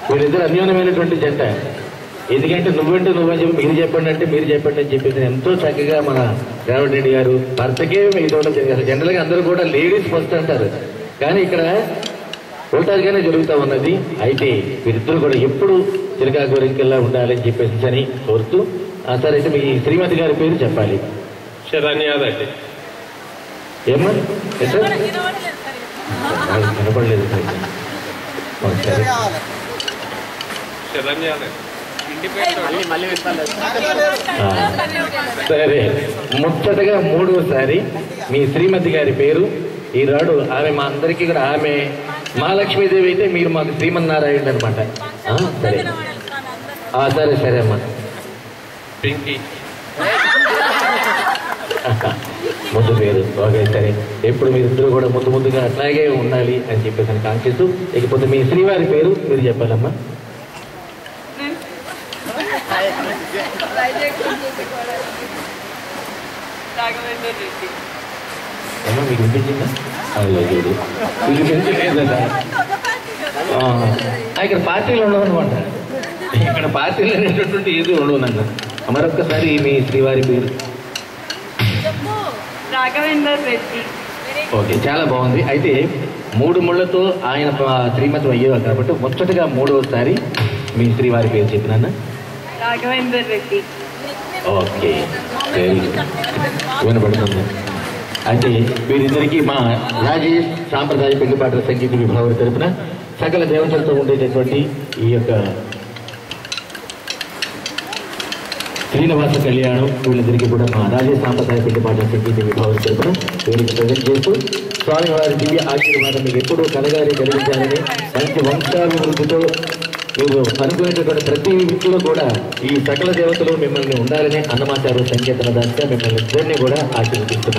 వీళ్ళిద్దరు అన్యోన్యమైనటువంటి జంట. ఎందుకంటే నువ్వంటే నువ్వని చెప్పి మీరు చెప్పండి అంటే మీరు చెప్పండి అని చెప్పేసి ఎంతో చక్కగా మన రేవంత్ రెడ్డి గారు భర్తకే మీతో జనరల్గా అందరూ కూడా లేడీస్ ఫస్ట్ అంటారు, కానీ ఇక్కడ ఉల్టాగానే జరుగుతూ ఉన్నది. అయితే వీరిద్దరు కూడా ఎప్పుడు చిలకా గోరింకల్లా ఉండాలని చెప్పేసి అని కోరుతూ, సరే అయితే మీ శ్రీమతి గారి పేరు చెప్పాలి. శరణ్యాదండి. ఏమో కనపడలేదు. సరే, ముచ్చటగా మూడోసారి మీ శ్రీమతి గారి పేరు ఈనాడు. ఆమె మా అందరికీ కూడా ఆమె మహాలక్ష్మీదేవి అయితే మీరు మాకు శ్రీమన్నారాయణ అనమాట. సరే సరే సరే అమ్మా. పింకీ ముందు పేరు ఓకే. సరే, ఎప్పుడు మీరిద్దరూ కూడా ముందుగా అట్లాగే ఉండాలి అని చెప్పేసి కాంక్షిస్తూ, ఇకపోతే మీ శ్రీవారి పేరు మీరు చెప్పాలమ్మా. అమ్మా మీకు వినిపించిందా? లేదు, మీకు వినిపించలేదా? ఇక్కడ పార్టీలు ఉండవు అనమాట. ఇక్కడ పార్టీలు అనేటటువంటి ఏది ఉండవు నన్ను. మరొక్కసారి మీ శ్రీవారి పేరు. ఓకే, చాలా బాగుంది. అయితే 3 ముళ్ళతో ఆయన శ్రీమతి అయ్యేవారు కాబట్టి ముచ్చటగా మూడవసారి మీ శ్రీవారి పేరు చెప్పినా. రాఘవేందర్ రెడ్డి. ఓకే, వినపడుతుంది. అయితే వీరిద్దరికీ మా రాజేష్ సాంప్రదాయ పెళ్లిపాటల సంగీత విభాగం తరపున సకల దేవతలతో ఉండేటటువంటి ఈ యొక్క శ్రీనివాస కళ్యాణం వీళ్ళిద్దరికీ కూడా మా రాజేష్ సాంప్రదాయ పెళ్లిపాటల సంగీత విభాగం తరపున వీరికి ప్రజెంట్ చేస్తూ, స్వామివారి దివ్య ఆశీర్వాదం మీకు ఎప్పుడూ కలిగించాలని, మంచి వంశాభివృద్ధితో మీరు అనుకునేటటువంటి ప్రతి ఇంట్లో కూడా ఈ సకల దేవతలు మిమ్మల్ని ఉండాలని అన్నమాచారు సంకేతన దానిగా మిమ్మల్ని ఇద్దరిని కూడా ఆశీర్వదిస్తున్నారు.